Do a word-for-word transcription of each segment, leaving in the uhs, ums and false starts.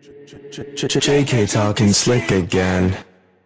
jcae talking slick again.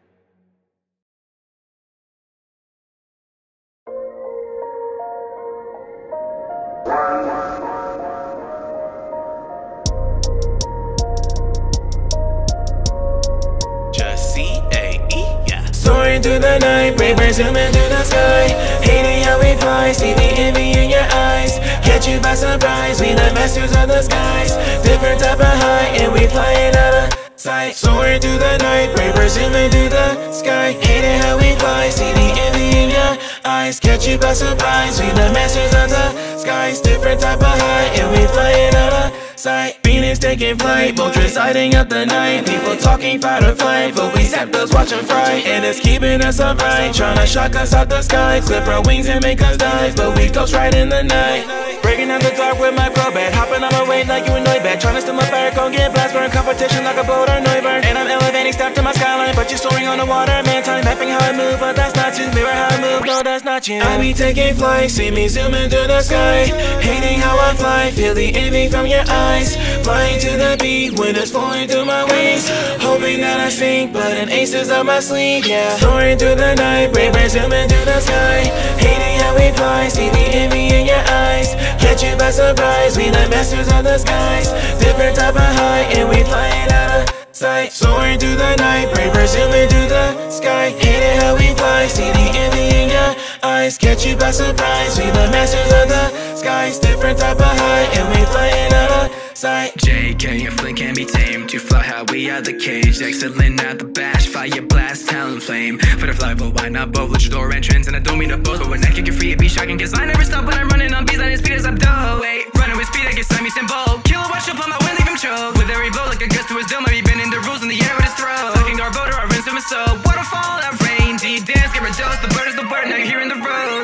Just C A E, yeah. Soaring through the night, braver zooming through the sky. Hating how we fly, see the envy in your eyes. Catch you by surprise, we the masters of the skies. Different type of high, and we flying out of sight. Soaring through the night, braver zooming through the sky. Hating how we fly, see the envy in your eyes. Catch you by surprise, we the masters of the skies. Different type of high, and we flying out of sight. Phoenix taking flight, vultures lighting up the night. People talking fight or flight, but we zapdos watching fright. And it's keeping us upright, trying to shock us out the sky. Clip our wings and make us dive, but we ghost right in the night. Breaking out the dark with my pro bed, hopping on my way like you annoyed bad. Trying to steal my fire, gon' get blast, burn competition like a boat or Neubert. And I'm elevating step to my skyline, but you're soaring on the water. Man, time mapping how I move, but that's not you. Mirror how I move, no, that's not you. I be taking flight, see me zooming through the sky. Hating how I fly, feel the envy from your eyes. Flying to the beat, wind is flowing through my wings. Hoping that I sink, but an ace is up my sleeve, yeah. Soaring through the night, braver zooming through the sky. Hating how we fly, see the envy in your eyes. Catch you by surprise, we the masters of the skies. Different type of high, and we flying out of sight. Soaring through the night, braver zooming through the sky. Hating how we fly, see the envy in your eyes. Catch you by surprise, we the masters of the skies. Different type of high, and we flying out of sight. jcae and Flint can't be tamed. To fly how we out the cage. Excellent at the bash, fire blast, talent flame. For the fly, but why not both? Let your door entrance, and I don't mean to boast. But when I kick it free, it be shocking. Cause I never stop when I'm running on beats. Like as speed as I'm dope. Wait, running with speed, I get slimy symbol. Kill a watch up on my way, leave him choke. With every blow, like a gust to his dome. I've been in the rules in the air with his throat. Talking our voter, I rinse him a soap. Waterfall, that rain, deep dance, get rid dose. The bird is the word, now you're hearing the rose.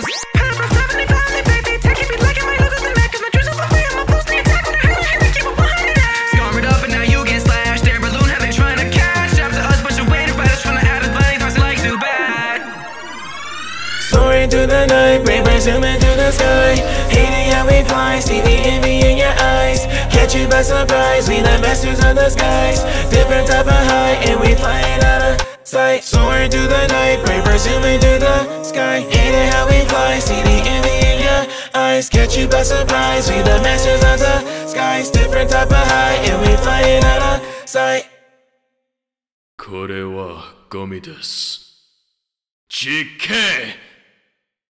Soaring through the night, braver zooming through the sky. Hating how we fly, see the envy in your eyes. Catch you by surprise, we the masters of the skies. Different type of high, and we flying out of sight. Soaring through the night, braver zooming through the sky. Hating how we fly, see the envy in your eyes. Catch you by surprise, we the masters of the skies. Different type of high, and we flying out of sight. これはゴミです。実刑